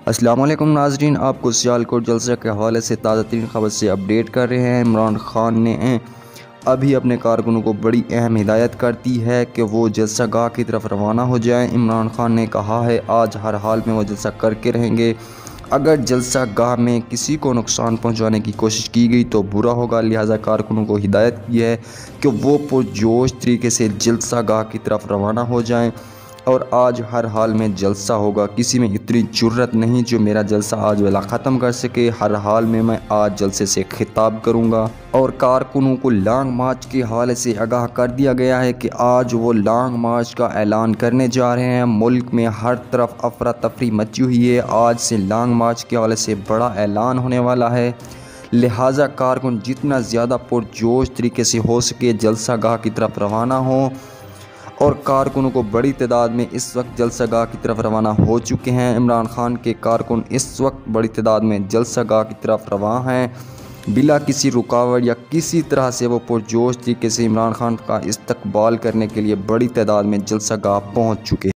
अस्सलाम वालेकुम नाज़रीन, आपको सियालकोट जलसे के हवाले से ताज़ा तरीन खबर से अपडेट कर रहे हैं। इमरान खान ने अभी अपने कारकुनों को बड़ी अहम हिदायत कर दी है कि वो जलसा गाह की तरफ रवाना हो जाएं। इमरान खान ने कहा है आज हर हाल में वो जलसा करके रहेंगे। अगर जलसा गाह में किसी को नुकसान पहुंचाने की कोशिश की गई तो बुरा होगा, लिहाजा कारकुनों को हिदायत की है कि वो पुरजोश तरीके से जलसा गाह की तरफ रवाना हो जाएं और आज हर हाल में जलसा होगा। किसी में इतनी जुर्रत नहीं जो मेरा जलसा आज वाला ख़त्म कर सके। हर हाल में मैं आज जलसे से खिताब करूंगा और कारकुनों को लॉन्ग मार्च के हवाले से आगाह कर दिया गया है कि आज वो लॉन्ग मार्च का ऐलान करने जा रहे हैं। मुल्क में हर तरफ अफरा तफरी मची हुई है। आज से लॉन्ग मार्च के हवाले से बड़ा ऐलान होने वाला है, लिहाजा कारकुन जितना ज़्यादा पुरजोश तरीके से हो सके जलसा गाह की तरफ रवाना हो। और कारकुनों को बड़ी तादाद में इस वक्त जलसा गाह की तरफ रवाना हो चुके हैं। इमरान खान के कारकुन इस वक्त बड़ी तादाद में जलसा गाह की तरफ रवाना हैं। बिला किसी रुकावट या किसी तरह से वो पुरजोश तरीके से इमरान खान का इस्तकबाल करने के लिए बड़ी तादाद में जलसा गाह पहुँच चुके हैं।